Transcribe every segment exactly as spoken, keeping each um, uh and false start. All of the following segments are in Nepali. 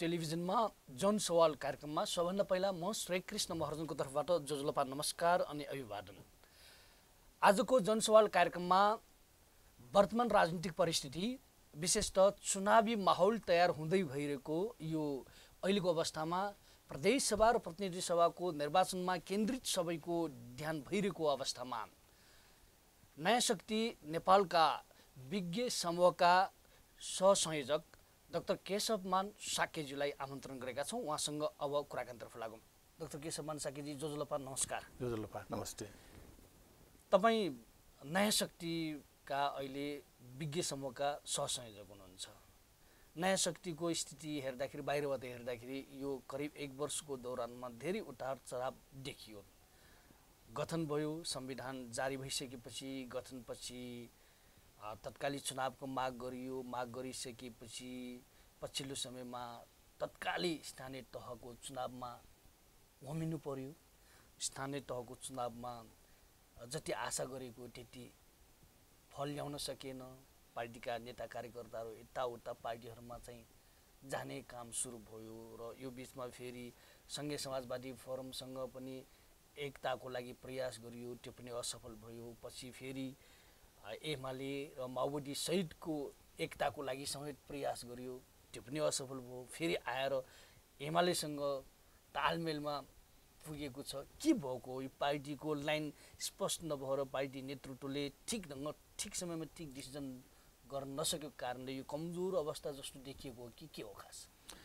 टेलिभिजनमा जन सवाल कार्यक्रममा सबभन्दा पहिला म श्रीकृष्ण महर्जनको तर्फबाट जोजलोपा नमस्कार अनि अभिवादन। आजको जनसवाल कार्यक्रममा वर्तमान राजनीतिक परिस्थिति विशेषतः चुनावी माहौल तयार हुँदै भइरहेको यो अहिलेको अवस्थामा प्रदेश सभा र प्रतिनिधि सभाको निर्वाचनमा केन्द्रित सबैको ध्यान भइरहेको अवस्थामा नयाँ शक्ति नेपालका विज्ञ समूहका सहसंयोजक डाक्टर केशवमान साकेजीलाई आमन्त्रण गरेका छौँ। उहाँसँग अब कुराकानीतर्फ लागौँ। डाक्टर केशवमान साकेजी, जोजलोपा नमस्कार। जोजलोपा नमस्ते। तपाईँ नयाँ शक्तिका अहिले विज्ञ समूहका सहसंयोजक हुनुहुन्छ। नयाँ शक्तिको स्थिति हेर्दाखेरि बाहिरबाट हेर्दाखेरि यो करिब एक वर्षको दौरानमा धेरै उतार चढाव देखियो। गठन भयो, संविधान जारी भइसकेपछि गठनपछि तत्कालीन चुनावको माग गरियो। माग गरिसकेपछि पछिल्लो समयमा तत्कालीन स्थानीय तहको चुनावमा होमिनु पर्यो। स्थानीय तहको चुनावमा जति आशा गरेको त्यति फल ल्याउन सकेन। पार्टीका नेता कार्यकर्ताहरू यताउता पार्टीहरूमा चाहिँ जाने काम सुरु भयो र यो बिचमा फेरि सङ्घीय समाजवादी फोरमसँग पनि एकताको लागि प्रयास गरियो, त्यो पनि असफल भयो। पछि फेरि एमाले र माओवादी सहितको एकताको लागि समेत प्रयास गरियो, त्यो पनि असफल भयो। फेरि आएर एमालेसँग तालमेलमा पुगेको छ। के भएको यो पार्टीको लाइन स्पष्ट नभएर पार्टी नेतृत्वले ठिक ढङ्ग ठिक समयमा ठिक डिसिजन गर्न नसकेको कारणले यो कमजोर अवस्था जस्तो देखिएको हो कि के हो खास?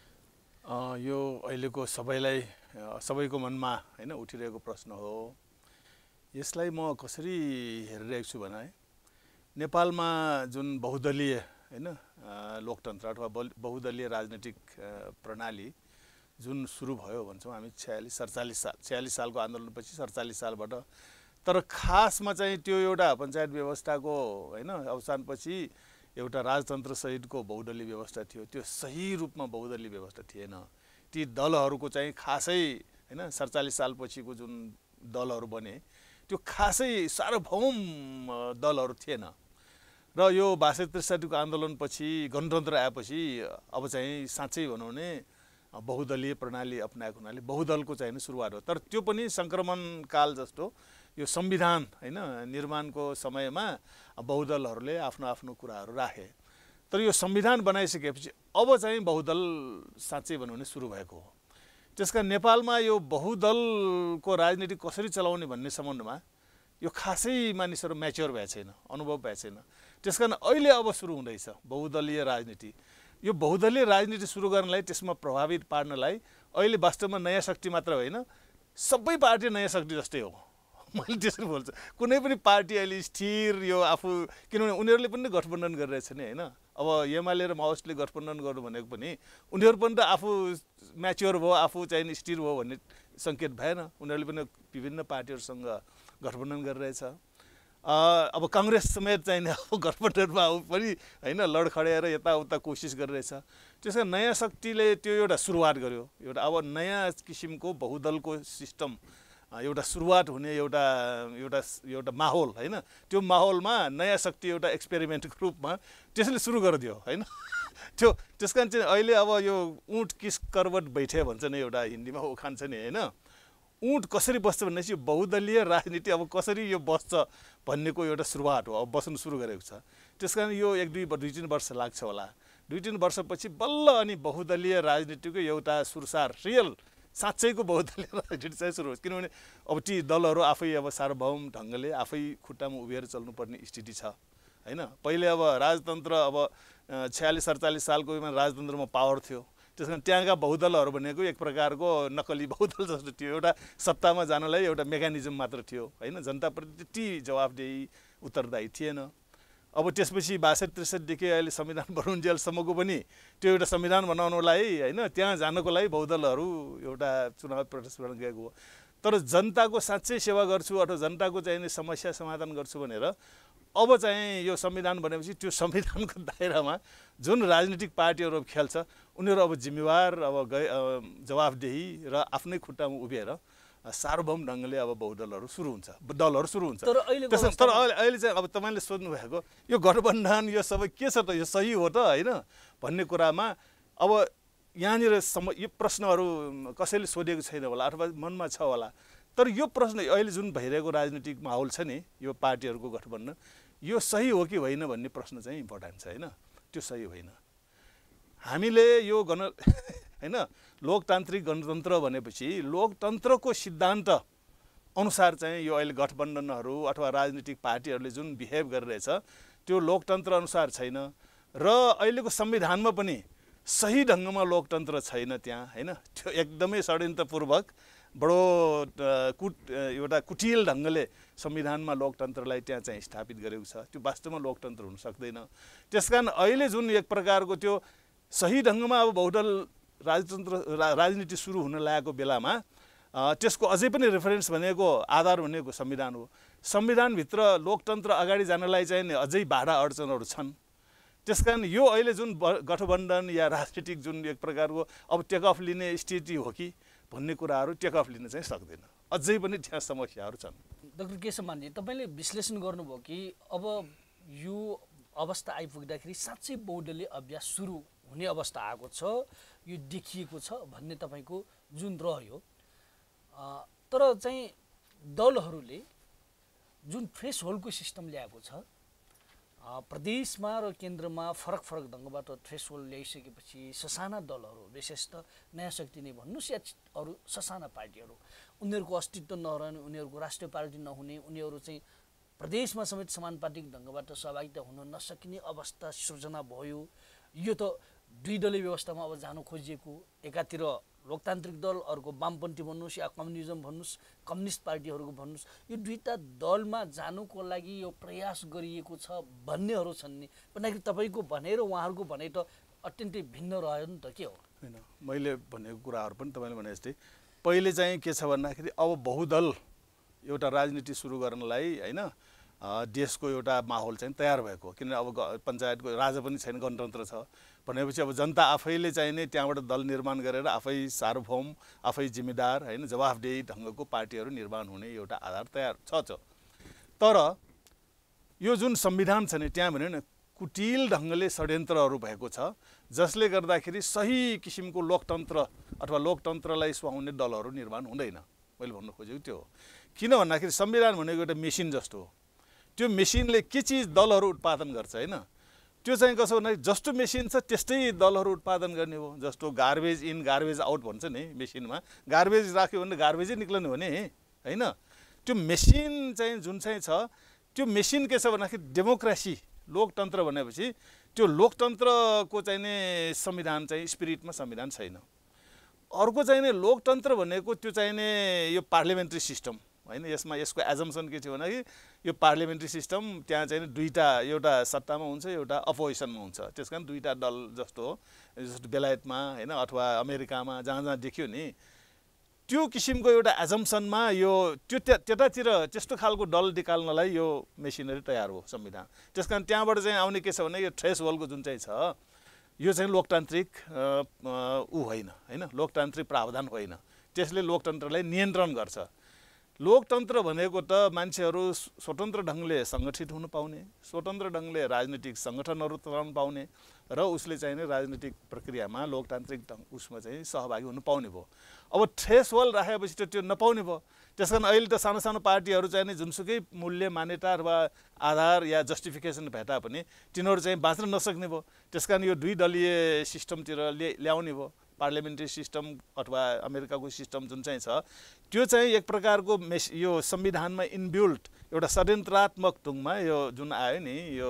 यो अहिलेको सबैलाई सबैको मनमा हैन उठिरहेको प्रश्न हो। यसलाई म कसरी हेरिरहेको छु भने नेपालमा जुन बहुदलीय हैन लोकतन्त्र अथवा बहुदलीय राजनीतिक प्रणाली जुन सुरु भयो भन्छौँ हामी छयालिस सडचालिस साल छयालिस सालको आन्दोलनपछि सडचालिस सालबाट। तर खासमा चाहिँ त्यो एउटा पञ्चायत व्यवस्थाको हैन अवसानपछि एउटा राजतन्त्र सहितको बहुदलीय व्यवस्था थियो। त्यो सही रूपमा बहुदलीय व्यवस्था थिएन। ती दलहरूको चाहिँ खासै हैन सडचालिस सालपछिको जुन दलहरू बने त्यो खासै सार्वभौम दलहरू थिएन। र यो बासठी त्रिसठीको आन्दोलनपछि गणतन्त्र आएपछि अब चाहिँ साँच्चै भनौँ भने बहुदलीय प्रणाली अपनाएको हुनाले बहुदलको चाहिँ सुरुवात हो। तर त्यो पनि सङ्क्रमण काल जस्तो यो संविधान हैन निर्माणको समयमा बहुदलहरूले आफ्नो आफ्नो कुराहरू राखे। तर यो संविधान बनाइसकेपछि अब चाहिँ बहुदल साँच्चै भनौँ भने सुरु भएको हो। त्यसकारण नेपालमा यो बहुदलको राजनीति कसरी चलाउने भन्ने सम्बन्धमा यो खासै मानिसहरू म्याच्योर भएको छैन, अनुभव भएको छैन। त्यसकारण अहिले अब सुरु हुँदैछ बहुदलीय राजनीति। यो बहुदलीय राजनीति सुरु गर्नलाई त्यसमा प्रभावित पार्नलाई अहिले वास्तवमा नयाँ शक्ति मात्र होइन, सबै पार्टी नयाँ शक्ति जस्तै हो। मैले त्यसरी बोल्छु। कुनै पनि पार्टी अहिले स्थिर यो आफू, किनभने उनीहरूले पनि गठबन्धन गरिरहेछ नि होइन। अब एमाले र माओवादीले गठबन्धन गर्नु भनेको पनि उनीहरू पनि त आफू म्याच्योर भयो, आफू चाहिँ स्थिर भयो भन्ने सङ्केत भएन। उनीहरूले पनि विभिन्न पार्टीहरूसँग गठबन्धन गरिरहेछ। अब काङ्ग्रेस समेत चाहिँ अब गठबन्धनमा पनि होइन लडखडाएर यताउता कोसिस गरिरहेछ। त्यसमा नयाँ शक्तिले त्यो एउटा सुरुवात गर्यो। एउटा अब नयाँ किसिमको बहुदलको सिस्टम एउटा सुरुवात हुने एउटा एउटा एउटा माहौल होइन। त्यो माहौलमा नयाँ शक्ति एउटा एक्सपेरिमेन्टको रूपमा त्यसले सुरु गरिदियो होइन। त्यो त्यस कारण चाहिँ अहिले अब यो ऊँट किस करवट बैठे भन्छ नि एउटा हिन्दीमा उखान छ नि होइन। ऊँट कसरी बस्छ भनेपछि बहुदलीय राजनीति अब कसरी यो बस्छ भन्नेको एउटा सुरुवात हो। अब बस्नु सुरु गरेको छ। त्यस कारण यो एक दुई दुई तिन वर्ष लाग्छ होला। दुई तिन वर्षपछि बल्ल अनि बहुदलीय राजनीतिको एउटा सुरसार रियल साँच्चैको बहुदलीय राजनीति चाहिँ सुरु होस्। किनभने अब ती दलहरू आफै अब सार्वभौम ढङ्गले आफै खुट्टामा उभिएर चल्नुपर्ने स्थिति छ होइन। पहिले अब राजतन्त्र अब छयालिस सडचालिस सालको राजतन्त्रमा पावर थियो। त्यस कारण त्यहाँका बहुदलहरू भनेको एक प्रकारको नक्कली बहुदल जस्तो थियो। एउटा सत्तामा जानलाई एउटा मेकानिजम मात्र थियो होइन। जनताप्रति त्यति जवाफदेही उत्तरदायी थिएन। अब त्यसपछि बासठी त्रिसठीदेखि अहिले संविधान बनुन्जेलसम्मको पनि त्यो एउटा संविधान बनाउनलाई होइन त्यहाँ जानको लागि बहुदलहरू एउटा चुनाव प्रतिस्पर्धा गएको हो। तर जनताको साँच्चै सेवा गर्छु अथवा जनताको चाहिँ समस्या समाधान गर्छु भनेर अब चाहिँ यो संविधान बनेपछि त्यो संविधानको दायरामा जुन राजनीतिक पार्टीहरू खेल्छ उनीहरू अब जिम्मेवार अब गए जवाफदेही र आफ्नै खुट्टामा उभिएर सार्वभौम ढङ्गले अब बहुदलहरू सुरु हुन्छ, दलहरू सुरु हुन्छ। तर अहिले तर अहिले चाहिँ अब तपाईँले सोध्नु भएको यो गठबन्धन यो सबै के छ त, यो सही हो त होइन भन्ने कुरामा अब यहाँनिर सम यो प्रश्नहरू कसैले सोधेको छैन होला अथवा मनमा छ होला, तर यो प्रश्न अहिले जुन भइरहेको राजनीतिक माहौल छ नि, यो पार्टीहरूको गठबन्धन, यो सही हो कि होइन भन्ने प्रश्न चाहिँ इम्पोर्टेन्ट छ होइन। त्यो सही होइन। हामीले यो गण होइन लोकतान्त्रिक गणतन्त्र भनेपछि लोकतन्त्रको सिद्धान्त अनुसार चाहिँ यो अहिले गठबन्धनहरू अथवा राजनीतिक पार्टीहरूले जुन बिहेभ गरिरहेछ त्यो लोकतन्त्र अनुसार छैन र अहिलेको संविधानमा पनि सही ढङ्गमा लोकतन्त्र छैन त्यहाँ होइन। त्यो एकदमै षड्यन्त्रपूर्वक बडो कुट एउटा कुटिल ढङ्गले संविधानमा लोकतन्त्रलाई त्यहाँ चाहिँ स्थापित गरेको छ। त्यो वास्तवमा लोकतन्त्र हुन सक्दैन। त्यसकारण अहिले जुन एक प्रकारको त्यो सही ढङ्गमा अब बहुदल राजतन्त्र राजनीति सुरु हुन लागेको बेलामा त्यसको अझै पनि रेफरेन्स भनेको आधार भनेको संविधान हो। संविधानभित्र लोकतन्त्र अगाडि जानलाई चाहिँ अझै बाधा अडचनहरू छन्। त्यसकारण यो अहिले जुन गठबन्धन या राजनीतिक जुन एक प्रकारको अब टेक अफ लिने स्थिति हो कि भन्ने कुराहरू टेक अफ लिन चाहिँ सक्दैन। अझै पनि त्यहाँ समस्याहरू छन्। डाक्टर केशवमानजी, तपाईँले विश्लेषण गर्नुभयो कि अब यो अवस्था आइपुग्दाखेरि साँच्चै बहुदलीय अभ्यास सुरु हुने अवस्था आएको छ, यो देखिएको छ भन्ने तपाईँको जुन रह्यो। तर चाहिँ दलहरूले जुन थ्रेस होल्डको सिस्टम ल्याएको छ, प्रदेशमा र केन्द्रमा फरक फरक ढङ्गबाट थ्रेस होल्ड ल्याइसकेपछि ससाना दलहरू, विशेषतः नयाँ शक्ति नै भन्नुहोस् या अरू ससाना पार्टीहरू, उनीहरूको अस्तित्व नरहने, उनीहरूको राष्ट्रिय पार्टी नहुने, उनीहरू चाहिँ प्रदेशमा समेत समानुपातिक ढङ्गबाट सहभागिता हुन नसकिने अवस्था सृजना भयो। यो त दुई दलीय व्यवस्थामा अब जानु खोजिएको, एकातिर लोकतान्त्रिक दल, अर्को वामपन्थी भन्नुहोस् या कम्युनिजम भन्नुहोस्, कम्युनिस्ट पार्टीहरूको भन्नुहोस्, यो दुईवटा दलमा जानुको लागि यो प्रयास गरिएको छ भन्नेहरू छन् नि। भन्दाखेरि तपाईँको भनाइ र उहाँहरूको भनाइ त अत्यन्तै भिन्न रह्यो नि त। के हो? होइन, मैले भनेको कुराहरू पनि तपाईँले भने जस्तै पहिले चाहिँ के छ भन्दाखेरि अब बहुदल एउटा राजनीति सुरु गर्नलाई होइन देशको एउटा माहौल चाहिँ तयार भएको, किनभने अब पञ्चायतको राजा पनि छैन, गणतन्त्र छ भनेपछि अब जनता आफैले चाहिने त्यहाँबाट दल निर्माण गरेर आफै सार्वभौम, आफै जिम्मेदार होइन जवाफदेही ढङ्गको पार्टीहरू निर्माण हुने एउटा आधार तयार छ छ तर यो जुन संविधान छ नि त्यहाँ भन्यो नि कुटिल ढङ्गले षड्यन्त्रहरू भएको छ, जसले गर्दाखेरि सही किसिमको लोकतन्त्र अथवा लोकतन्त्रलाई सुहाउने दलहरू निर्माण हुँदैन। मैले भन्नु खोजेको त्यो हो। किन भन्दाखेरि संविधान भनेको एउटा मेसिन जस्तो हो। त्यो मेसिनले के चिज दलहरू उत्पादन गर्छ होइन, त्यो चाहिँ कसो भन्दाखेरि जस्तो मेसिन छ त्यस्तै दलहरू उत्पादन गर्ने हो। जस्तो गार्बेज इन गार्बेज आउट भन्छ नि मेसिनमा, गार्बेज राख्यो भने गार्बेजै निक्लने हो नि होइन। त्यो मेसिन चाहिँ जुन चाहिँ छ त्यो मेसिन के छ भन्दाखेरि डेमोक्रेसी लोकतन्त्र भनेपछि त्यो लोकतन्त्रको चाहिँ नि संविधान चाहिँ स्पिरिटमा संविधान छैन। अर्को चाहिँ नि लोकतन्त्र भनेको त्यो चाहिँ नि यो पार्लियामेन्ट्री सिस्टम होइन। यसमा यसको एजम्सन के थियो भन्दाखेरि यो पार्लियामेन्ट्री सिस्टम त्यहाँ चाहिँ दुईवटा, एउटा सत्तामा हुन्छ एउटा अपोजिसनमा हुन्छ। त्यस कारण दुईवटा दल जस्तो हो, जस्तो बेलायतमा होइन अथवा अमेरिकामा जहाँ जहाँ देखियो नि त्यो किसिमको एउटा एजम्सनमा यो त्यो त्यतातिर त्यस्तो खालको दल निकाल्नलाई यो मेसिनरी तयार हो संविधान। त्यस कारण त्यहाँबाट चाहिँ आउने के छ भने यो थ्रेस होल्डको जुन चाहिँ छ यो चाहिँ लोकतान्त्रिक ऊ होइन होइन लोकतान्त्रिक प्रावधान होइन। त्यसले लोकतन्त्रलाई नियन्त्रण गर्छ। लोकतन्त्र भनेको त मान्छेहरू स्वतन्त्र ढङ्गले सङ्गठित हुन पाउने, स्वतन्त्र ढङ्गले राजनीतिक सङ्गठनहरू चलाउन पाउने र उसले चाहिँ राजनीतिक प्रक्रियामा लोकतान्त्रिक उसमा चाहिँ सहभागी हुन पाउने भयो। अब थ्रेस होल्ड राखेपछि त त्यो नपाउने भयो। त्यस कारण अहिले त सानो सानो पार्टीहरू चाहिँ जुनसुकै मूल्य मान्यता अथवा आधार या जस्टिफिकेसन भए तापनि तिनीहरू चाहिँ बाँच्न नसक्ने भयो। त्यस कारण यो दुई दलीय सिस्टमतिर ल्याउने भयो। पार्लियामेन्ट्री सिस्टम अथवा अमेरिकाको सिस्टम जुन चाहिँ छ त्यो चाहिँ एक प्रकारको मेस यो संविधानमा इनबिल्ट एउटा षड्यन्त्रात्मक ढङ्गमा यो जुन आयो नि यो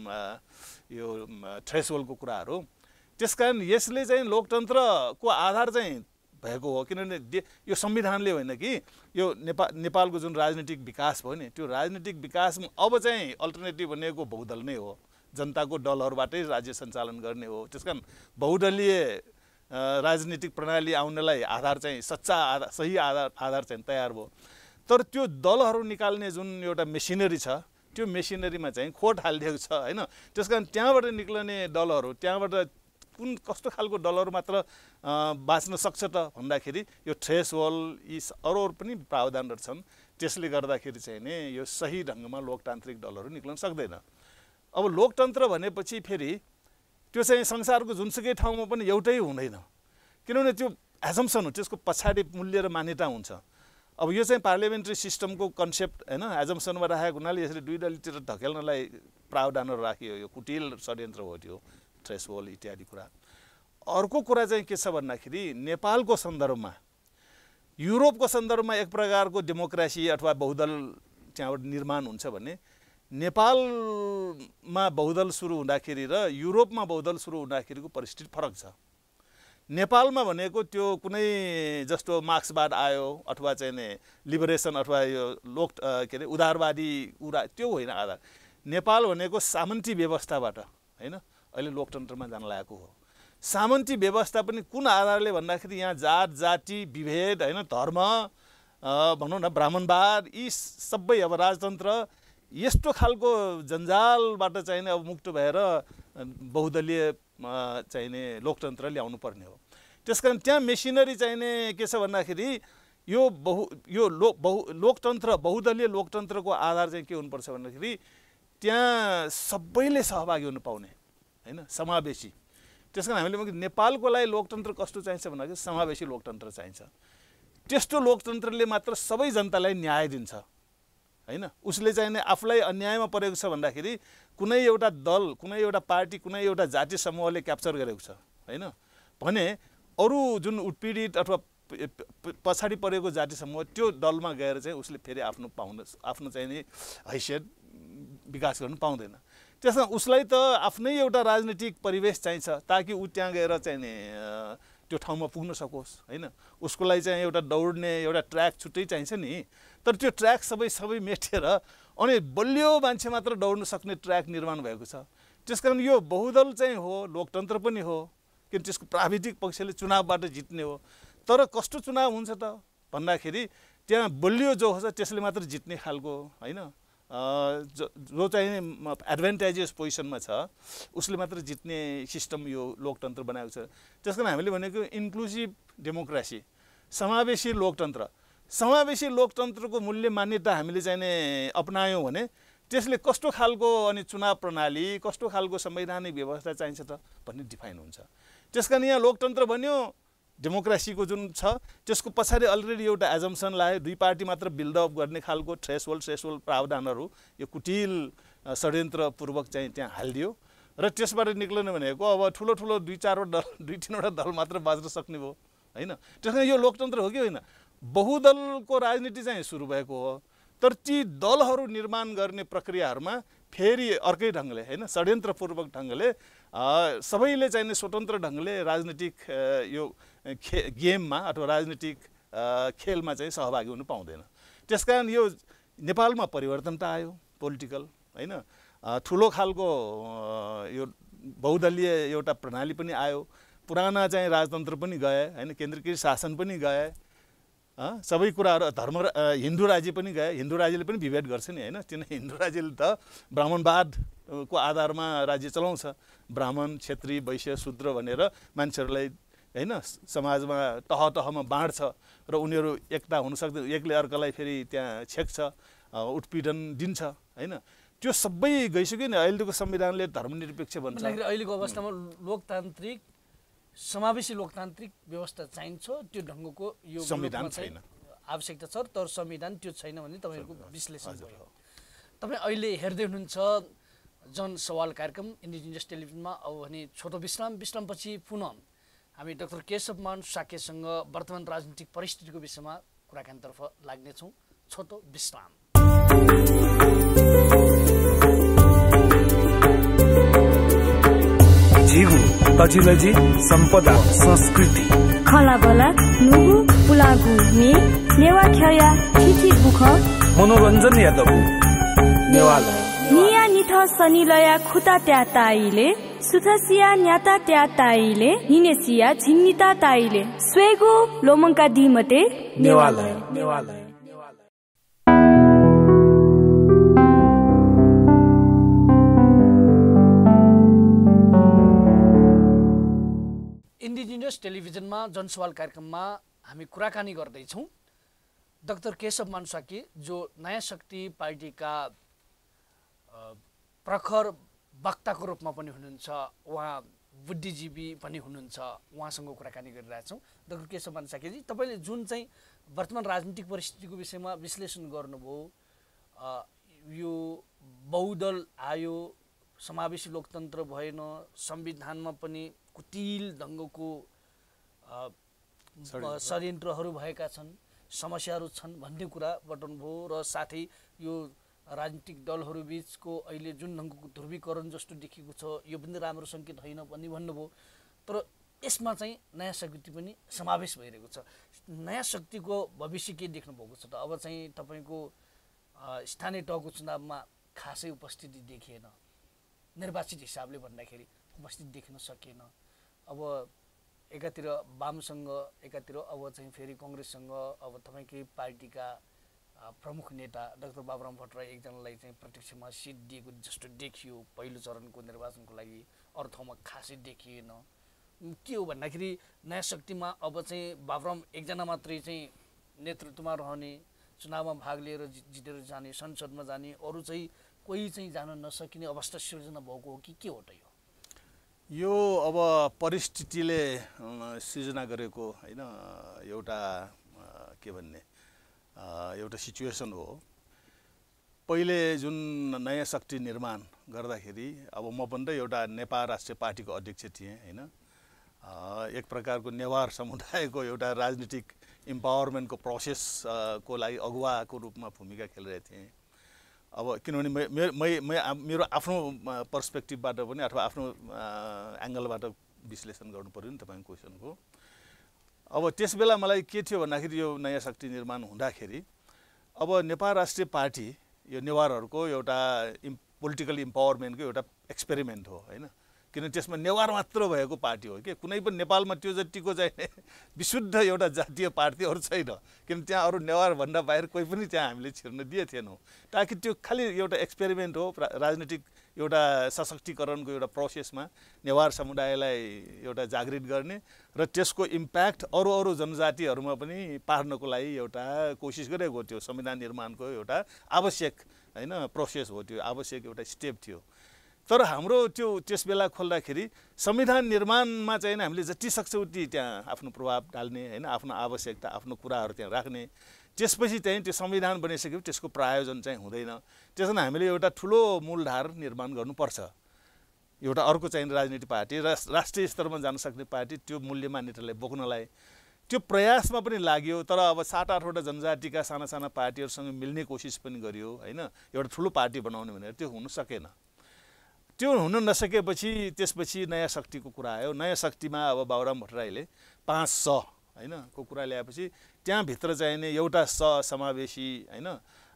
यो थ्रेसहोल्डको कुराहरू। त्यसकारण यसले चाहिँ लोकतन्त्रको आधार चाहिँ भएको हो। किनभने यो संविधानले होइन कि यो नेपाल नेपालको जुन राजनीतिक विकास भयो नि त्यो राजनीतिक विकासमा अब चाहिँ अल्टरनेटिभ भनेको बहुदल नै हो। जनताको दलहरूबाटै राज्य सञ्चालन गर्ने हो। त्यसकारण बहुदलीय राजनीतिक प्रणाली आउनलाई आधार चाहिँ सच्चा आधार सही आधार आधार चाहिँ तयार भयो। तर त्यो दलहरू निकाल्ने जुन एउटा मेसिनरी छ त्यो मेसिनरीमा चाहिँ खोट हालिदिएको छ होइन। त्यस कारण त्यहाँबाट निक्लने दलहरू त्यहाँबाट कुन कस्तो खालको दलहरू मात्र बाँच्न सक्छ त भन्दाखेरि यो थ्रेस होल्ड यी अरू अरू पनि प्रावधानहरू छन्। त्यसले गर्दाखेरि चाहिँ नि यो सही ढङ्गमा लोकतान्त्रिक दलहरू निक्लन सक्दैन। अब लोकतन्त्र भनेपछि फेरि त्यो चाहिँ संसारको जुनसुकै ठाउँमा पनि एउटै हुँदैन। किनभने त्यो एजम्सन हो, त्यसको पछाडि मूल्य र मान्यता हुन्छ। अब यो चाहिँ पार्लियामेन्ट्री सिस्टमको कन्सेप्ट होइन, एजम्सनमा राखेको हुनाले यसरी दुई दलतिर धकेल्नलाई प्रावधान राखियो, यो कुटिल षड्यन्त्र हो त्यो थ्रेसहोल्ड इत्यादि कुरा। अर्को कुरा चाहिँ के छ भन्दाखेरि नेपालको सन्दर्भमा, युरोपको सन्दर्भमा एक प्रकारको डेमोक्रेसी अथवा बहुदल त्यहाँबाट निर्माण हुन्छ भने नेपालमा बहुदल सुरु हुँदाखेरि र युरोपमा बहुदल सुरु हुँदाखेरिको परिस्थिति फरक छ। नेपालमा भनेको त्यो कुनै जस्तो मार्क्सवाद आयो अथवा चाहिँ नि लिबरेसन अथवा यो लोक के अरे उदारवादी कुरा त्यो होइन आधार। नेपाल भनेको सामन्ती व्यवस्थाबाट होइन अहिले लोकतन्त्रमा जान लागेको हो। सामन्ती व्यवस्था पनि कुन आधारले भन्दाखेरि यहाँ जात जाति विभेद होइन धर्म भनौँ न ब्राह्मणवाद यी सबै अब राजतन्त्र यस्तो खालको जन्जालबाट चाहिँ अब मुक्त भएर बहुदलीय चाहिने लोकतन्त्र ल्याउनु पर्ने हो। त्यसकारण त्यहाँ मेसिनरी चाहिने के छ भन्दाखेरि यो बहु यो लो बहु लोकतन्त्र बहुदलीय लोकतन्त्रको आधार चाहिँ के हुनुपर्छ भन्दाखेरि त्यहाँ सबैले सहभागी हुनु पाउने होइन समावेशी। त्यसकारण हामीले नेपालको लागि लोकतन्त्र कस्तो चाहिन्छ भन्दाखेरि समावेशी लोकतन्त्र चाहिन्छ। त्यस्तो लोकतन्त्रले मात्र सबै जनतालाई न्याय दिन्छ होइन। उसले चाहिने आफूलाई अन्यायमा परेको छ भन्दाखेरि कुनै एउटा दल कुनै एउटा पार्टी कुनै एउटा जाति समूहले क्याप्चर गरेको छ होइन भने अरू जुन उत्पीडित अथवा पछाडि परेको जाति समूह त्यो दलमा गएर चाहिँ उसले फेरि आफ्नो पाउन आफ्नो चाहिने हैसियत विकास गर्नु पाउँदैन। त्यसमा उसलाई त आफ्नै एउटा राजनीतिक परिवेश चाहिन्छ ताकि ऊ त्यहाँ गएर चाहिँ नि त्यो ठाउँमा पुग्न सकोस् होइन। उसको लागि चाहिँ एउटा दौड्ने एउटा ट्र्याक छुट्टै चाहिन्छ नि। तर त्यो ट्र्याक सबै सबै मेटेर अनि बलियो मान्छे मात्र दौड्न सक्ने ट्र्याक निर्माण भएको छ। त्यसकारण यो बहुदल चाहिँ हो लोकतन्त्र पनि हो किन त्यसको प्राविधिक पक्षले चुनावबाट जित्ने हो। तर कस्तो चुनाव हुन्छ त भन्दाखेरि त्यहाँ बलियो जो छ त्यसले मात्र जित्ने खालको होइन जो जो चाहिँ एडभान्टेजेस पोजिसनमा छ उसले मात्र जित्ने सिस्टम यो लोकतन्त्र बनाएको छ। त्यसकारण हामीले भनेको इन्क्लुसिभ डेमोक्रेसी समावेशी लोकतन्त्र। समावेशी लोकतन्त्रको मूल्य मान्यता हामीले चाहिँ अपनायौँ भने त्यसले कस्तो खालको अनि चुनाव प्रणाली कस्तो खालको संवैधानिक व्यवस्था चाहिन्छ त भन्ने डिफाइन हुन्छ। त्यसकारण यहाँ लोकतन्त्र भन्यो डेमोक्रेसीको जुन छ त्यसको पछाडि अलरेडी एउटा एजम्सन लाग्यो दुई पार्टी मात्र बिल्डअप गर्ने खालको थ्रेसहोल्ड थ्रेसहोल्ड प्रावधानहरू यो कुटिल षड्यन्त्रपूर्वक चाहिँ त्यहाँ हालिदियो र त्यसबाट निक्लन भनेको अब ठुलो ठुलो दुई चारवटा दल दुई तिनवटा दल मात्र बाँच्न सक्ने भयो होइन। त्यसकारण यो लोकतन्त्र हो कि होइन। बहुदलको राजनीति चाहिँ सुरु भएको हो तर ती दलहरू निर्माण गर्ने प्रक्रियाहरूमा फेरि अर्कै ढङ्गले होइन षड्यन्त्रपूर्वक ढङ्गले सबैले चाहिने स्वतन्त्र ढङ्गले राजनीतिक यो खे गेममा अथवा राजनीतिक खेलमा चाहिँ सहभागी हुनु पाउँदैन। त्यसकारण यो नेपालमा परिवर्तन त आयो पोलिटिकल होइन ठुलो खालको यो बहुदलीय एउटा प्रणाली पनि आयो पुराना चाहिँ राजतन्त्र पनि गए होइन केन्द्रीकृत शासन पनि गए सबै कुराहरू धर्म हिन्दू राज्य पनि गए। हिन्दू राज्यले पनि विभेद गर्छ नि होइन किन हिन्दू राज्यले त ब्राह्मणवादको आधारमा राज्य चलाउँछ। ब्राह्मण क्षेत्री वैश्य शूद्र भनेर मान्छेहरूलाई होइन समाजमा तह तहमा बाँड्छ र उनीहरू एकता हुन सक्दैन एकले अर्कालाई फेरि त्यहाँ छेक्छ उत्पीडन दिन्छ होइन। त्यो सबै गइसक्यो नि। अहिलेको संविधानले धर्मनिरपेक्ष भन्छ। अहिलेको अवस्थामा लोकतान्त्रिक समावेशी लोकतान्त्रिक व्यवस्था चाहिन्छ त्यो ढङ्गको यो संविधान छैन आवश्यकता छ तर संविधान त्यो छैन भने तपाईँहरूको विश्लेषण भयो। तपाईँ अहिले हेर्दै हुनुहुन्छ जनसवाल कार्यक्रम इन्डिजिनियस टेलिभिजनमा। अब भने छोटो विश्राम विश्रामपछि पुनः हामी डाक्टर केशवमान साकेसँग वर्तमान राजनीतिक परिस्थितिको विषयमा कुराकानीतर्फ लाग्नेछौँ। छोटो विश्राम। जीवु तजिलजी सम्पदा संस्कृति खलाबला नुगु पुलागु मे नेवा खया थिथि बुख मनोरञ्जन यादव नेवाला निया निथ सनिलया खुता त्या ताइले सुथसिया न्याता त्या ताइले निनेसिया झिन्निता ताइले स्वेगु लोमंका दिमते नेवाला नेवाला इन्डिजिनियस टेलिभिजनमा जनसवाल कार्यक्रममा हामी कुराकानी गर्दैछौँ डाक्टर केशवमान साके जो नयाँ शक्ति पार्टीका प्रखर वक्ताको रूपमा पनि हुनुहुन्छ। उहाँ बुद्धिजीवी पनि हुनुहुन्छ, उहाँसँग कुराकानी गरिरहेछौँ। डाक्टर केशवमान साकेजी, तपाईँले जुन चाहिँ वर्तमान राजनीतिक परिस्थितिको विषयमा विश्लेषण गर्नुभयो, यो बहुदल आयो, समावेशी लोकतन्त्र भएन, संविधानमा पनि कुटिल ढङ्गको षड्यन्त्रहरू भएका छन्, समस्याहरू छन् भन्ने कुरा बताउनुभयो र साथै यो राजनीतिक दलहरू बिचको अहिले जुन ढङ्गको ध्रुवीकरण जस्तो देखिएको छ यो पनि राम्रो सङ्केत होइन भन्ने भन्नुभयो। तर यसमा चाहिँ नयाँ शक्ति पनि समावेश भइरहेको छ। नयाँ शक्तिको भविष्य के देख्नु भएको छ त? अब चाहिँ तपाईँको स्थानीय तहको चुनावमा खासै उपस्थिति देखिएन, निर्वाचित हिसाबले भन्दाखेरि उपस्थिति देख्न सकिएन। अब एकातिर वामसँग, एकातिर अब चाहिँ फेरि कङ्ग्रेससँग, अब तपाईँकै पार्टीका प्रमुख नेता डाक्टर बाबुराम भट्टराई एकजनालाई चाहिँ प्रत्यक्षमा सिट दिएको जस्तो देखियो पहिलो चरणको निर्वाचनको लागि, अरू ठाउँमा खासै देखिएन। के हो भन्दाखेरि नयाँ शक्तिमा अब चाहिँ बाबुराम एकजना मात्रै चाहिँ नेतृत्वमा रहने, चुनावमा भाग लिएर जितेर जाने, संसदमा जाने, अरू चाहिँ कोही चाहिँ जान नसकिने अवस्था सिर्जना भएको हो कि के हो त? यो यो अब परिस्थितिले सृजना गरेको होइन एउटा के भन्ने एउटा सिचुएसन हो। पहिले जुन नयाँ शक्ति निर्माण गर्दाखेरि अब म पनि त एउटा नेपाल राष्ट्रिय पार्टीको अध्यक्ष थिएँ होइन, एक प्रकारको नेवार समुदायको एउटा राजनीतिक इम्पावरमेन्टको प्रोसेसको लागि अगुवाको रूपमा भूमिका खेलिरहेको थिएँ। अब किनभने मे मेरो आफ्नो पर्सपेक्टिभबाट पनि अथवा आफ्नो एङ्गलबाट विश्लेषण गर्नु पऱ्यो नि तपाईँको क्वेसनको। अब त्यस बेला मलाई के थियो भन्दाखेरि यो नयाँ शक्ति निर्माण हुँदाखेरि अब नेपाल राष्ट्रिय पार्टी यो नेवारहरूको एउटा इम् पोलिटिकल इम्पावरमेन्टको एउटा एक्सपेरिमेन्ट हो होइन, किनभने त्यसमा नेवार मात्र भएको पार्टी हो कि कुनै पनि नेपालमा त्यो जतिको चाहिँ विशुद्ध एउटा जातीय पार्टीहरू छैन, किनभने त्यहाँ अरू नेवारभन्दा बाहिर कोही पनि त्यहाँ हामीले छिर्न दिए थिएनौँ, ताकि त्यो खालि एउटा एक्सपेरिमेन्ट हो राजनीतिक एउटा सशक्तिकरणको एउटा प्रोसेसमा नेवार समुदायलाई एउटा जागृत गर्ने र त्यसको इम्प्याक्ट अरू अरू जनजातिहरूमा पनि पार्नको लागि एउटा कोसिस गरेको थियो। संविधान निर्माणको एउटा आवश्यक होइन प्रोसेस हो, त्यो आवश्यक एउटा स्टेप थियो। तर हाम्रो त्यो त्यस बेला खोल्दाखेरि संविधान निर्माणमा चाहिँ हामीले जति सक्छ उति त्यहाँ आफ्नो प्रभाव डाल्ने होइन, आफ्नो आवश्यकता आफ्नो कुराहरू त्यहाँ राख्ने, त्यसपछि चाहिँ त्यो संविधान बनिसक्यो त्यसको प्रायोजन चाहिँ हुँदैन। त्यस कारण हामीले एउटा ठुलो मूलधार निर्माण गर्नुपर्छ। एउटा अर्को चाहिँ राजनीतिक पार्टी र राष्ट्रिय स्तरमा जान सक्ने पार्टी त्यो मूल्य मान्यतालाई बोक्नलाई त्यो प्रयासमा पनि लाग्यो। तर अब सात आठवटा जनजातिका साना साना पार्टीहरूसँग मिल्ने कोसिस पनि गरियो होइन, एउटा ठुलो पार्टी बनाउने भनेर त्यो हुन सकेन। त्यो हुन नसकेपछि त्यसपछि नयाँ शक्तिको कुरा आयो। नयाँ शक्तिमा अब बाबुराम भट्टराईले पाँच स होइन को कुरा ल्याएपछि त्यहाँभित्र चाहिने एउटा स समावेशी होइन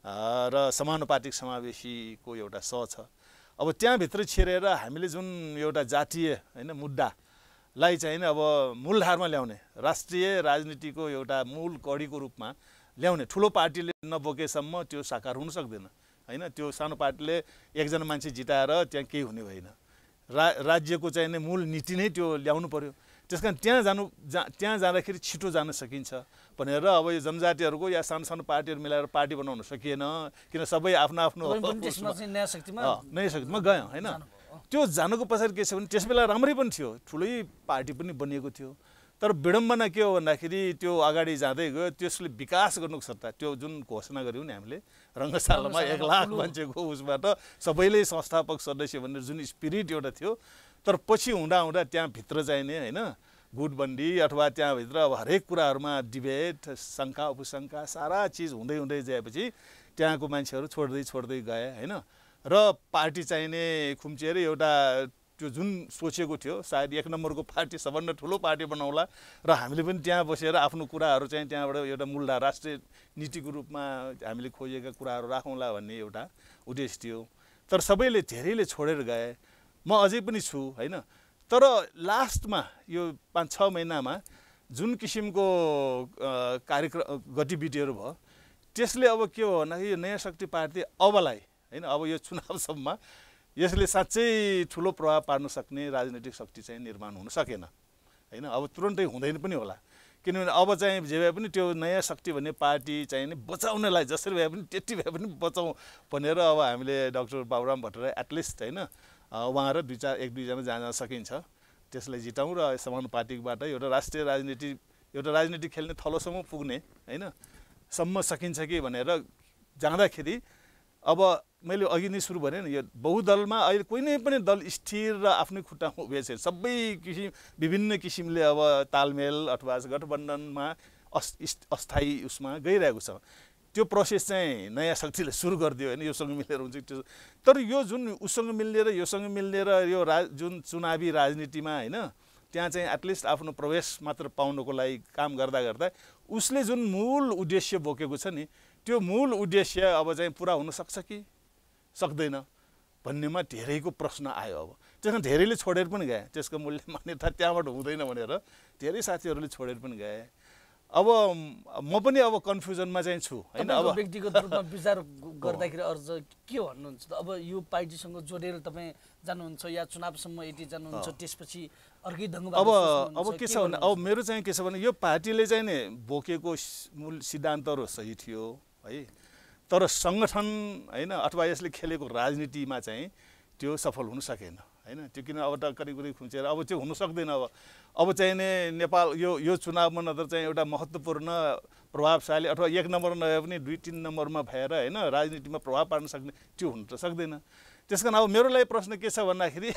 र समानुपातिक समावेशीको एउटा स छ। अब त्यहाँभित्र छिरेर हामीले जुन एउटा जातीय होइन मुद्दालाई चाहिँ अब मूलधारमा ल्याउने, राष्ट्रिय राजनीतिको एउटा मूल कडीको रूपमा ल्याउने, ठुलो पार्टीले नबोकेसम्म त्यो साकार हुन सक्दैन होइन। त्यो सानो पार्टीले एकजना मान्छे जिताएर त्यहाँ केही हुने होइन, रा राज्यको चाहिँ नै मूल नीति नै त्यो ल्याउनु पर्यो। त्यस कारण त्यहाँ जानु जा त्यहाँ जाँदाखेरि छिटो जान सकिन्छ भनेर अब यो जनजातिहरूको या सानो सानो पार्टीहरू मिलाएर पार्टी बनाउन सकिएन, किन सबै आफ्नो आफ्नो नयाँ शक्तिमा नयाँ शक्तिमा गयो होइन। त्यो जानुको पछाडि के छ भने त्यस बेला राम्रै पनि थियो, ठुलै पार्टी पनि बनिएको थियो। तर विडम्बना के हो भन्दाखेरि त्यो अगाडि जाँदै गयो, त्यसले विकास गर्नुको सट्टा त्यो जुन घोषणा गऱ्यौँ नि हामीले रङ्गशालामा एक लाख मान्छेको उसबाट सबैले संस्थापक सदस्य भनेर जुन स्पिरिट एउटा थियो, तर पछि हुँदा हुँदा त्यहाँभित्र चाहिने होइन गुटबन्दी अथवा त्यहाँभित्र अब हरेक कुराहरूमा डिबेट शङ्का उपशङ्का सारा चिज हुँदै हुँदै जाएपछि त्यहाँको मान्छेहरू छोड्दै छोड्दै गए होइन। र पार्टी चाहिने खुम्चिएर एउटा त्यो जुन सोचेको थियो सायद एक नम्बरको पार्टी सबभन्दा ठुलो पार्टी बनाउला र हामीले पनि त्यहाँ बसेर आफ्नो कुराहरू चाहिँ त्यहाँबाट एउटा मूलधार राष्ट्रिय नीतिको रूपमा हामीले खोजेका कुराहरू राखौँला भन्ने एउटा उद्देश्य थियो। तर सबैले धेरैले छोडेर गए, म अझै पनि छु होइन। तर लास्टमा यो पाँच छ महिनामा जुन किसिमको कार्यक्रम गतिविधिहरू भयो त्यसले अब के हो भन्दाखेरि यो नयाँ शक्ति पार्टी अबलाई होइन अब यो चुनावसम्म यसले साँच्चै ठुलो प्रभाव पार्न सक्ने राजनीतिक शक्ति चाहिँ निर्माण हुन सकेन होइन। अब तुरन्तै हुँदैन पनि होला, किनभने अब चाहिँ जे भए पनि त्यो नयाँ शक्ति भन्ने पार्टी चाहिँ नि बचाउनलाई जसरी भए पनि त्यति भए पनि बचाउँ भनेर अब हामीले डाक्टर बाबुराम भट्टराई एटलिस्ट होइन उहाँ र दुई चार एक दुईजना जान सकिन्छ त्यसलाई जिताउँ र समानुपातिकबाट एउटा राष्ट्रिय राजनीति एउटा राजनीति खेल्ने थलोसम्म पुग्ने होइन सम्म सकिन्छ कि भनेर जाँदाखेरि अब मैले अघि नै सुरु भने नि यो बहुदलमा अहिले कुनै पनि दल स्थिर र आफ्नै खुट्टामा उभिएको छैन। सबै किसिम विभिन्न किसिमले अब तालमेल अथवा गठबन्धनमा अस् अस्थायी उसमा गइरहेको छ। त्यो प्रोसेस चाहिँ नयाँ शक्तिले सुरु गरिदियो होइन, योसँग मिलेर हुन्छ त्यो। तर यो जुन उसँग मिल्ने र योसँग मिल्ने र यो रा जुन चुनावी राजनीतिमा होइन त्यहाँ चाहिँ एटलिस्ट आफ्नो प्रवेश मात्र पाउनको लागि काम गर्दा गर्दा उसले जुन मूल उद्देश्य बोकेको छ नि त्यो मूल उद्देश्य अब चाहिँ पुरा हुन सक्छ कि सक्दैन भन्नेमा धेरैको प्रश्न आयो। अब त्यसमा धेरैले छोडेर पनि गए, त्यसको मूल्य मान्यता त्यहाँबाट हुँदैन भनेर धेरै साथीहरूले छोडेर पनि गए। अब म पनि अब कन्फ्युजनमा चाहिँ छु होइन। अब व्यक्तिगत रूपमा विचार गर्दाखेरि अर्ज के भन्नुहुन्छ त? अब यो पार्टीसँग जोडेर तपाईँ जानुहुन्छ या चुनावसम्म यति जानुहुन्छ त्यसपछि अर्कै ढङ्गबाट? अब अब के छ भने अब मेरो चाहिँ के छ भने यो पार्टीले चाहिँ नि बोकेको मूल सिद्धान्तहरू सही थियो है, तर सङ्गठन होइन अथवा यसले खेलेको राजनीतिमा चाहिँ त्यो सफल हुन सकेन होइन। त्यो किन अब त करिब करिब खुम्चेर अब त्यो हुन सक्दैन। अब अब चाहिँ नि नेपाल यो यो चुनावमा नत्र चाहिँ एउटा महत्त्वपूर्ण प्रभावशाली अथवा एक नम्बर नभए पनि दुई तिन नम्बरमा भएर होइन राजनीतिमा प्रभाव पार्न सक्ने त्यो हुन त सक्दैन। त्यस कारण अब मेरो लागि प्रश्न के छ भन्दाखेरि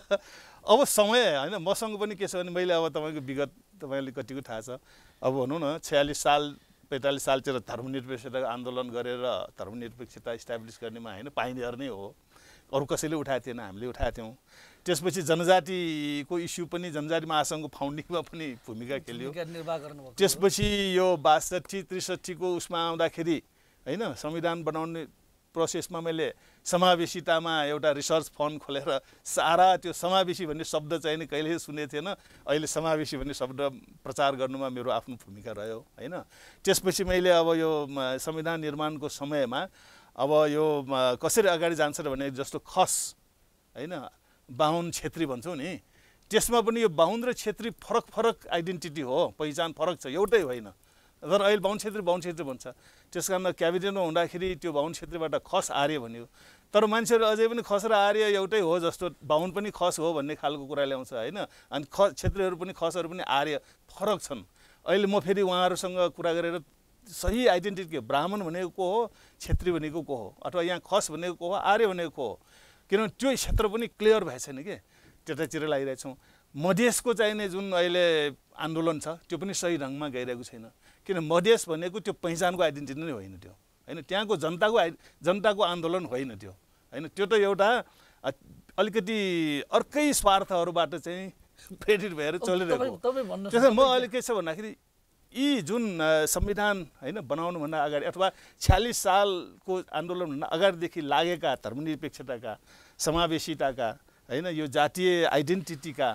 अब समय होइन मसँग पनि के छ भने मैले अब तपाईँको विगत तपाईँले कतिको थाहा छ अब भनौँ न छयालिस साल पैँतालिस सालतिर धर्मनिरपेक्षता आन्दोलन गरेर धर्मनिरपेक्षता इस्टाब्लिस गर्नेमा होइन पाइनियर नै हो, अरू कसैले उठाएको थिएन, हामीले उठाएको थियौँ। त्यसपछि जनजातिको इस्यु पनि जनजाति महासङ्घको फाउन्डिङमा पनि भूमिका खेल्यो। त्यसपछि यो बासठी त्रिसठीको उसमा आउँदाखेरि होइन संविधान बनाउने प्रोसेसमा मैले समावेशितामा एउटा रिसर्च फन्ड खोलेर सारा त्यो समावेशी भन्ने शब्द चाहिँ नि कहिल्यै सुनेको थिएन, अहिले समावेशी भन्ने शब्द प्रचार गर्नुमा मेरो आफ्नो भूमिका रह्यो होइन। त्यसपछि मैले अब यो संविधान निर्माणको समयमा अब यो कसरी अगाडि जान्छ भने जस्तो खस होइन बाहुन छेत्री भन्छौँ नि, त्यसमा पनि यो बाहुन र छेत्री फरक फरक आइडेन्टिटी हो, पहिचान फरक छ, एउटै होइन। तर अहिले बाहुन छेत्री बाहुन छेत्री भन्छ। त्यस कारण क्याबिनेटमा हुँदाखेरि त्यो बाहुन छेत्रीबाट खस आर्य भन्यो, तर मान्छेहरू अझै पनि खस र आर्य एउटै हो जस्तो, बाहुन पनि खस हो भन्ने खालको कुरा ल्याउँछ होइन। अनि ख छेत्रीहरू पनि खसहरू पनि आर्य फरक छन्। अहिले म फेरि उहाँहरूसँग कुरा गरेर सही आइडेन्टिटी के ब्राह्मण भनेको को हो, छेत्री भनेको को हो, अथवा यहाँ खस भनेको को हो, आर्य भनेको को हो, किनभने त्यो क्षेत्र पनि क्लियर भएको छैन कि त्यतातिर लागिरहेछौँ। मधेसको चाहिने जुन अहिले आन्दोलन छ त्यो पनि सही ढङ्गमा गइरहेको छैन, किन मधेस भनेको त्यो पहिचानको आइडेन्टिटी नै होइन त्यो होइन, त्यहाँको जनताको आइ जनताको आन्दोलन होइन त्यो होइन। त्यो त एउटा अलिकति अर्कै स्वार्थहरूबाट चाहिँ प्रेरित भएर चलिरहेको। त्यसमा म अहिले के छ भन्दाखेरि यी जुन संविधान होइन बनाउनुभन्दा अगाडि अथवा छयालिस सालको आन्दोलनभन्दा अगाडिदेखि लागेका धर्मनिरपेक्षताका समावेशिताका होइन यो जातीय आइडेन्टिटीका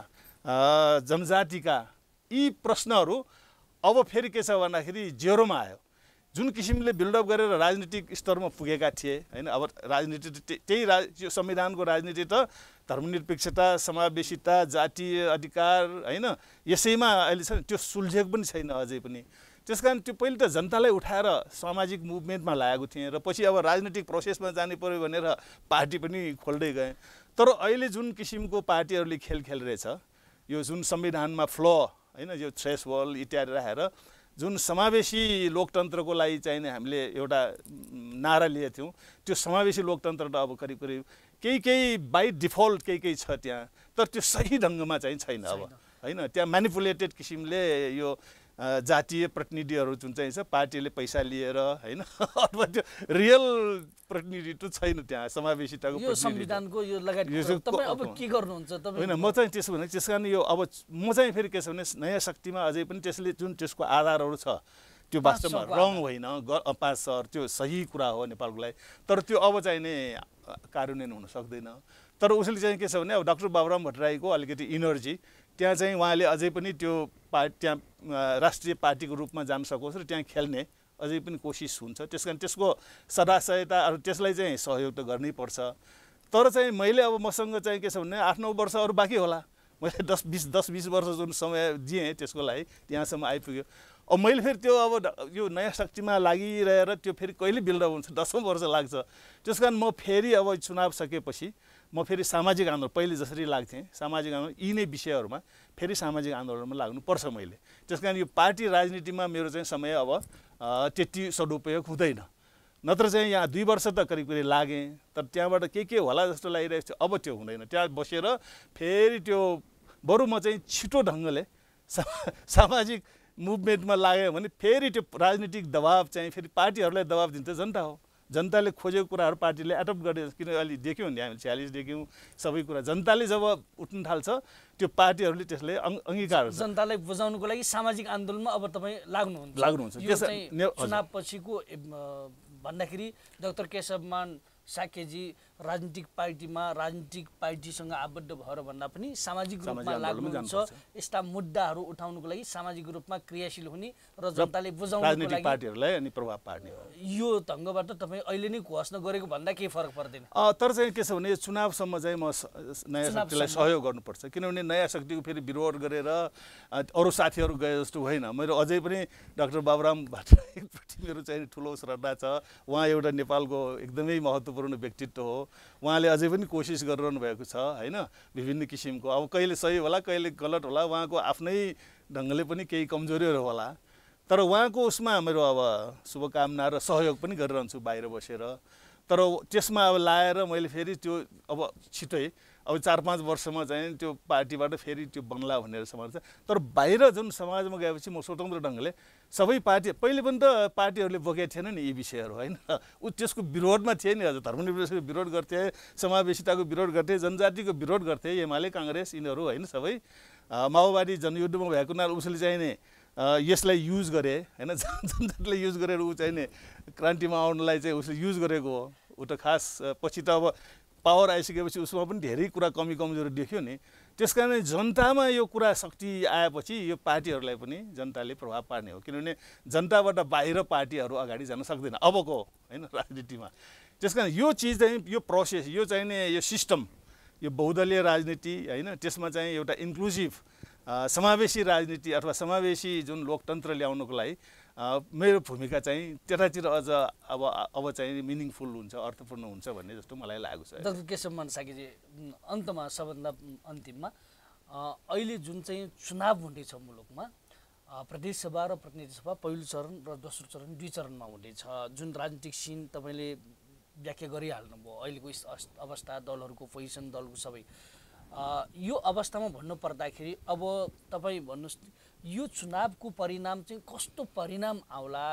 जनजातिका यी प्रश्नहरू अब फेरि के छ भन्दाखेरि जेरोमा आयो। जुन किसिमले बिल्डअप गरेर राजनीतिक स्तरमा पुगेका थिए होइन, अब राजनीति त्यही रा यो संविधानको राजनीति त धर्मनिरपेक्षता समावेशिता जातीय अधिकार होइन यसैमा अहिले छ, त्यो सुल्झेको पनि छैन अझै पनि। त्यस कारण त्यो पहिले त जनतालाई उठाएर सामाजिक मुभमेन्टमा लागेको थिएँ र पछि अब राजनीतिक प्रोसेसमा जानु पऱ्यो भनेर पार्टी पनि खोल्दै गएँ। तर अहिले जुन किसिमको पार्टीहरूले खेल खेलिरहेछ यो जुन संविधानमा फ्लो होइन यो थ्रेसहोल्ड इत्यादि राखेर जुन समावेशी लोकतन्त्रको लागि चाहिँ हामीले एउटा नारा लिएका थियौँ, त्यो समावेशी लोकतन्त्र त अब करिब करिब केही केही बाई डिफल्ट केही केही छ त्यहाँ, तर त्यो सही ढङ्गमा चाहिँ छैन अब होइन। त्यहाँ म्यानिपुलेटेड किसिमले यो जातीय प्रतिनिधिहरू जुन चाहिँ छ पार्टीले पैसा लिएर होइन अथवा त्यो रियल प्रतिनिधित्व छैन त्यहाँ समावेशिताको यो संविधानको यो लगायत तपाईँ अब के गर्नुहुन्छ तपाईँ? होइन म चाहिँ त्यसो भने त्यस कारण यो अब म चाहिँ फेरि के छ भने नयाँ शक्तिमा अझै पनि त्यसले जुन त्यसको आधारहरू छ त्यो वास्तवमा रङ होइन, पाँच सर त्यो सही कुरा हो नेपालको लागि, तर त्यो अब चाहिँ नि कार्यान्वयन हुन सक्दैन। तर उसले चाहिँ के छ भने अब डाक्टर बाबुराम भट्टराईको अलिकति इनर्जी त्यहाँ चाहिँ उहाँले अझै पनि त्यो पार्टी त्यहाँ राष्ट्रिय पार्टीको रूपमा जान सकोस् र त्यहाँ खेल्ने अझै पनि कोसिस हुन्छ। त्यस कारण त्यसको सदाशयता अरू त्यसलाई चाहिँ सहयोग त गर्नै पर्छ। तर चाहिँ मैले अब मसँग चाहिँ के छ भने आठ नौ वर्ष अरू बाँकी होला, मैले दस बिस दस बिस वर्ष जुन समय दिएँ त्यसको लागि त्यहाँसम्म आइपुग्यो। अब मैले फेरि त्यो अब यो नयाँ शक्तिमा लागिरहेर त्यो फेरि कहिले बिल्डअप हुन्छ, दसौँ वर्ष लाग्छ। त्यस कारण म फेरि अब चुनाव सकेपछि म फेरि सामाजिक आन्दोलन पहिले जसरी लाग्थेँ सामाजिक आन्दोलन यी नै विषयहरूमा फेरि सामाजिक आन्दोलनमा लाग्नुपर्छ मैले। त्यस कारण यो पार्टी राजनीतिमा मेरो चाहिँ समय अब त्यति सदुपयोग हुँदैन, नत्र चाहिँ यहाँ दुई वर्ष त करिब करिब लागेँ, तर त्यहाँबाट के के होला जस्तो लागिरहेको छ। अब त्यो हुँदैन, त्यहाँ बसेर फेरि त्यो बरु म चाहिँ छिटो ढङ्गले सामाजिक मुभमेन्टमा लाग्यो भने फेरि त्यो राजनीतिक दबाब चाहिँ फेरि पार्टीहरूलाई दबाब दिन्छ जनता हो। जनताले खोजेको कुराहरू पार्टीले एडप्ट गरेर, किन अहिले देख्यौँ नि हामीले छ्यालिस देख्यौँ सबै कुरा जनताले जब उठ्न थाल्छ त्यो पार्टीहरूले त्यसलाई अङ्गीकार गर्छ। जनतालाई बुझाउनुको लागि सामाजिक आन्दोलनमा अब तपाईँ लाग्नुहुन्छ लाग्नुहुन्छ यो चाहिँ चुनाव पछिको भन्दाखेरि डाक्टर केशवमान साक्यजी राजनीतिक पार्टीमा राजनीतिक पार्टीसँग आबद्ध भएर भन्दा पनि सामाजिक रूपमा लाग्नुहुन्छ, यस्ता मुद्दाहरू उठाउनुको लागि सामाजिक रूपमा क्रियाशील हुने र जनताले बुझाउनुको लागि पार्टीहरूलाई अनि प्रभाव पार्ने हो। यो ढङ्गबाट तपाईँ अहिले नै घोषणा गरेको भन्दा केही फरक पर्दैन। तर चाहिँ के छ भने चुनावसम्म चाहिँ म नयाँ शक्तिलाई सहयोग गर्नुपर्छ, किनभने नयाँ शक्तिको फेरि विरोध गरेर अरू साथीहरू गए जस्तो होइन। मेरो अझै पनि डाक्टर बाबुराम भट्टराईप्रति मेरो चाहिँ ठुलो श्रद्धा छ। उहाँ एउटा नेपालको एकदमै महत्त्वपूर्ण व्यक्तित्व हो। उहाँले अझै पनि कोसिस गरिरहनु भएको छ होइन, विभिन्न किसिमको। अब कहिले सही होला कहिले गलत होला, उहाँको आफ्नै ढङ्गले पनि केही कमजोरीहरू होला, तर उहाँको उसमा मेरो अब शुभकामना र सहयोग पनि गरिरहन्छु बाहिर बसेर। तर त्यसमा अब लाएर मैले फेरि त्यो अब छिटै अब चार पाँच वर्षमा चाहिँ त्यो पार्टीबाट फेरि त्यो बन्ला भनेर समाज। तर बाहिर जुन समाजमा गएपछि म स्वतन्त्र ढङ्गले सबै पार्टी पहिले पनि त पार्टीहरूले बोकेको थिएन नि यी विषयहरू होइन, ऊ त्यसको विरोधमा थिए नि। अझ धर्मनिरपेक्षको विरोध गर्थे, समावेशिताको विरोध गर्थे, जनजातिको विरोध गर्थे एमाले काङ्ग्रेस यिनीहरू होइन। सबै माओवादी जनयुद्धमा भएको हुनाले उसले चाहिँ नि यसलाई युज गरे होइन, जनजातिले युज गरेर ऊ चाहिँ नि क्रान्तिमा आउनलाई चाहिँ उसले युज गरेको हो। ऊ त खास पछि त अब पावर आइसकेपछि उसमा पनि धेरै कुरा कमी कमजोरी देख्यो नि। त्यस कारण जनतामा यो कुरा शक्ति आएपछि यो पार्टीहरूलाई पनि जनताले प्रभाव पार्ने हो, किनभने जनताबाट बाहिर पार्टीहरू अगाडि जान सक्दैन अबको होइन राजनीतिमा। त्यस कारण यो चिज चाहिँ यो प्रोसेस यो चाहिँ नि यो सिस्टम यो बहुदलीय राजनीति होइन, त्यसमा चाहिँ एउटा इन्क्लुसिभ समावेशी राजनीति अथवा समावेशी जुन लोकतन्त्र ल्याउनुको लागि मेरो भूमिका चाहिँ त्यतातिर अझ अब अब चाहिँ मिनिङफुल हुन्छ, अर्थपूर्ण हुन्छ भन्ने जस्तो मलाई लागेको छ। डाक्टर केशवमान साक्यजी, अन्तमा सबभन्दा अन्तिममा अहिले जुन चाहिँ चुनाव हुँदैछ मुलुकमा, प्रदेशसभा र प्रतिनिधि सभा पहिलो चरण र दोस्रो चरण दुई चरणमा हुँदैछ। जुन राजनीतिक सिन तपाईँले व्याख्या गरिहाल्नुभयो अहिलेको अवस्था, दलहरूको पोजिसन, दलको सबै यो अवस्थामा भन्नु पर्दाखेरि अब तपाईँ भन्नुहोस् यो चुनावको परिणाम चाहिँ कस्तो परिणाम आउला,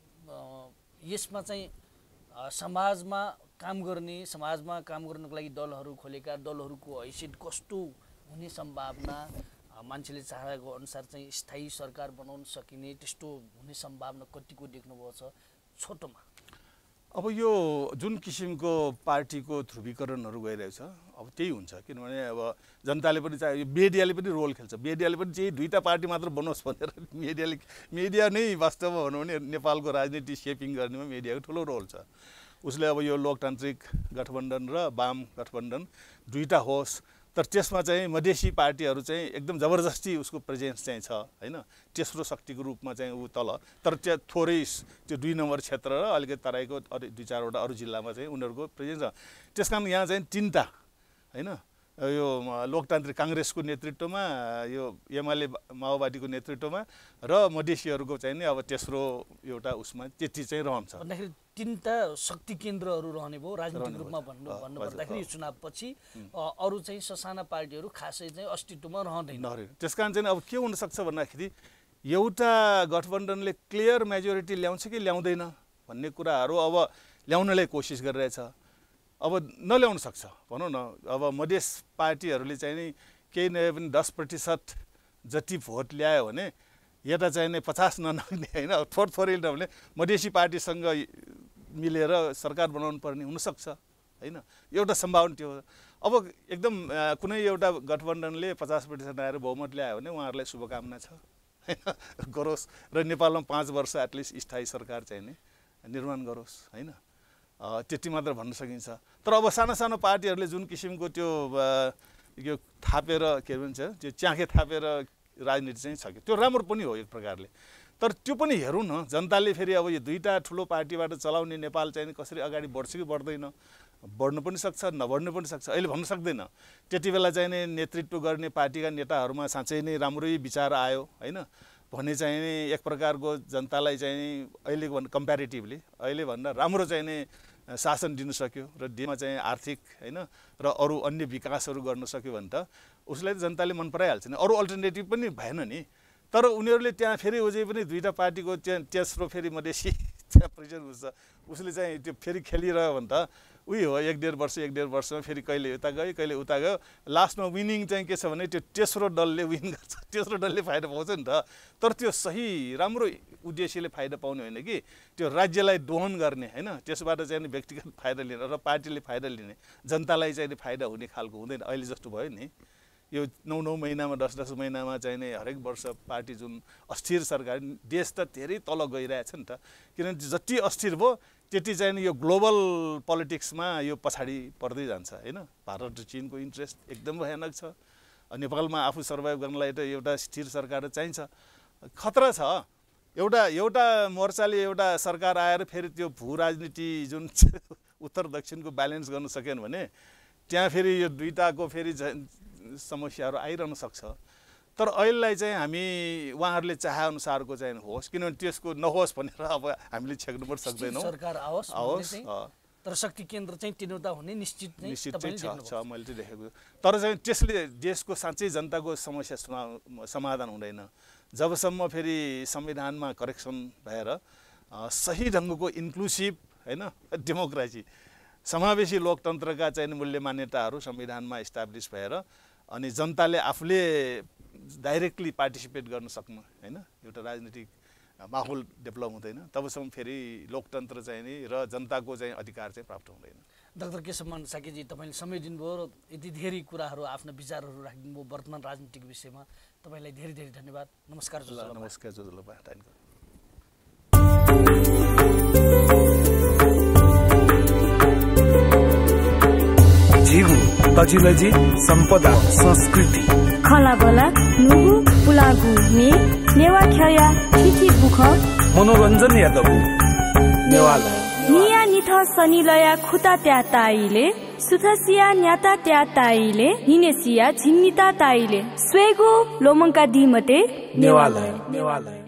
यसमा चाहिँ समाजमा काम गर्ने समाजमा काम गर्नको लागि दलहरू खोलेका दलहरूको हैसियत कस्तो हुने सम्भावना, मान्छेले चाहेको अनुसार चाहिँ स्थायी सरकार बनाउन सकिने त्यस्तो हुने सम्भावना कतिको देख्नुभएको छ छोटोमा? अब यो जुन किसिमको पार्टीको ध्रुवीकरणहरू गइरहेको छ अब त्यही हुन्छ, किनभने अब जनताले पनि चाहे मिडियाले पनि रोल खेल्छ। मिडियाले पनि चाहिँ दुईवटा पार्टी मात्र बनोस् भनेर मिडियाले मिडिया नै वास्तवमा भनौँ भने नेपालको राजनीति सेपिङ गर्नेमा मिडियाको ठुलो रोल छ। उसले अब यो लोकतान्त्रिक गठबन्धन र वाम गठबन्धन दुईवटा होस्, तर त्यसमा चाहिँ मधेसी पार्टीहरू चाहिँ एकदम जबरजस्ती उसको प्रेजेन्स चाहिँ छ होइन, तेस्रो शक्तिको रूपमा चाहिँ ऊ तल। तर त्यहाँ थोरै त्यो दुई नम्बर क्षेत्र र अलिकति तराईको अरू दुई चारवटा अरू जिल्लामा चाहिँ उनीहरूको प्रेजेन्स छ। त्यस कारण यहाँ चाहिँ तिनवटा होइन, यो लोकतान्त्रिक काङ्ग्रेसको नेतृत्वमा, यो एमाले माओवादीको नेतृत्वमा र मधेसीहरूको चाहिँ नि अब तेस्रो एउटा उसमा त्यति चाहिँ रहन्छ। भन्दाखेरि तिनवटा शक्ति केन्द्रहरू रहने भयो राजनीतिक रूपमा भन्नु भन्नुपर्दाखेरि यो चुनावपछि अरू चाहिँ ससाना पार्टीहरू खासै चाहिँ अस्तित्वमा रहँदैन। त्यस कारण चाहिँ अब के हुनसक्छ भन्दाखेरि एउटा गठबन्धनले क्लियर मेजोरिटी ल्याउँछ कि ल्याउँदैन भन्ने कुराहरू अब ल्याउनलाई कोसिस गरिरहेछ। अब नल्याउन सक्छ भनौँ न, अब मधेस पार्टीहरूले चाहिँ नि केही नभए पनि दस प्रतिशत जति भोट ल्यायो भने यता चाहिँ नि पचास ननाग्ने होइन, थोर थोरै नभने मधेसी पार्टीसँग मिलेर सरकार बनाउनु पर्ने हुनसक्छ होइन, एउटा सम्भावना त्यो। अब एकदम कुनै एउटा गठबन्धनले पचास प्रतिशत आएर बहुमत ल्यायो भने उहाँहरूलाई शुभकामना छ होइन, गरोस् र नेपालमा पाँच वर्ष एटलिस्ट स्थायी सरकार चाहिँ नि निर्माण गरोस् होइन, त्यति मात्र भन्न सकिन्छ। तर अब सानो सानो पार्टीहरूले जुन किसिमको त्यो यो थापेर के भन्छ त्यो च्याखे थापेर राजनीति चाहिँ छ कि त्यो राम्रो पनि हो एक प्रकारले, तर त्यो पनि हेरौँ न, जनताले फेरि अब यो दुईटा ठुलो पार्टीबाट चलाउने नेपाल चाहिँ कसरी अगाडि बढ्छ कि बढ्दैन, बढ्नु पनि सक्छ नबढ्नु पनि सक्छ, अहिले भन्न सक्दैन। त्यति बेला चाहिँ नि नेतृत्व गर्ने पार्टीका नेताहरूमा साँच्चै नै राम्रै विचार आयो होइन भने चाहिँ नि एक प्रकारको जनतालाई चाहिँ नि अहिले भन्न कम्प्यारिटिभली अहिले भन्दा राम्रो चाहिँ नि शासन दिन सक्यो र देशमा चाहिँ आर्थिक होइन र अरू अन्य विकासहरू गर्न सक्यो भने त उसलाई त जनताले मन पराइहाल्छ नि, अरू अल्टरनेटिभ पनि भएन नि। तर उनीहरूले त्यहाँ फेरि अझै पनि दुईवटा पार्टीको त्यहाँ तेस्रो फेरि मधेसी त्यहाँ प्रेसिडेन्ट हुन्छ, उसले चाहिँ त्यो फेरि खेलिरह्यो भने त उही हो, एक डेढ वर्ष एक डेढ वर्षमा फेरि कहिले उता गयो कहिले उता गयो, लास्टमा विनिङ चाहिँ के छ भने त्यो तेस्रो दलले विन गर्छ, तेस्रो दलले फाइदा पाउँछ नि त। तर त्यो सही राम्रो उद्देश्यले फाइदा पाउने होइन कि त्यो राज्यलाई दोहन गर्ने होइन, त्यसबाट चाहिँ व्यक्तिगत फाइदा लिने र पार्टीले फाइदा लिने, जनतालाई चाहिँ फाइदा हुने खालको हुँदैन। अहिले जस्तो भयो नि यो नौ नौ महिनामा दस दस महिनामा चाहिँ नि हरेक वर्ष पार्टी जुन अस्थिर सरकार, देश त धेरै तल गइरहेछ नि त, किनभने जति अस्थिर भयो त्यति चाहिँ नि यो ग्लोबल पोलिटिक्समा यो पछाडि पर्दै जान्छ होइन। भारत र चिनको इन्ट्रेस्ट एकदम भयानक छ, नेपालमा आफू सर्भाइभ गर्नलाई त एउटा स्थिर सरकार चाहिन्छ। खतरा छ, एउटा एउटा मोर्चाले एउटा सरकार आएर फेरि त्यो भू राजनीति जुन उत्तर दक्षिणको ब्यालेन्स गर्न सकेन भने त्यहाँ फेरि यो दुईटाको फेरि समस्याहरू आइरहन सक्छ। तर अहिलेलाई चाहिँ हामी उहाँहरूले चाहेअनुसारको चाहिँ होस्, किनभने त्यसको नहोस् भनेर अब हामीले छेक्नु पनि सक्दैनौँ। सरकार आओस् आओस् तर शक्ति केन्द्र चाहिँ तिनवटा हुने निश्चित नै निश्चित चाहिँ छ, मैले चाहिँ देखेको। तर चाहिँ त्यसले देशको साँच्चै जनताको समस्या समाधान हुँदैन जबसम्म फेरि संविधानमा करेक्सन भएर सही ढङ्गको इन्क्लुसिभ होइन डेमोक्रेसी समावेशी लोकतन्त्रका चाहिँ मूल्य मान्यताहरू संविधानमा इस्टाब्लिस भएर अनि जनताले आफूले डाइरेक्टली पार्टिसिपेट गर्न सक्नु होइन एउटा राजनीतिक माहौल डेभलप हुँदैन, तबसम्म फेरि लोकतन्त्र चाहिँ नि र जनताको चाहिँ अधिकार चाहिँ प्राप्त हुँदैन। डाक्टर केशवमान साकेजी, तपाईँले समय दिनुभयो र यति धेरै कुराहरू आफ्ना विचारहरू राखिदिनुभयो वर्तमान राजनीतिक विषयमा, तपाईँलाई धेरै धेरै धन्यवाद। नमस्कार। नमस्कार जोजोलपा थ्याङ्क यू। झिगु तजिलजी सम्पदा संस्कृति खलाबला नुगु पुलागु ने नेवा ख्या ठिठी बुख मनोरञ्जन यादव नेवालय निया निथ सनिलया खुता त्या ताइले सुथसिया न्याता त्या ताइले निनेसिया झिन्निता ताइले स्वेगो लोमंका दिमते नेवालय नेवालय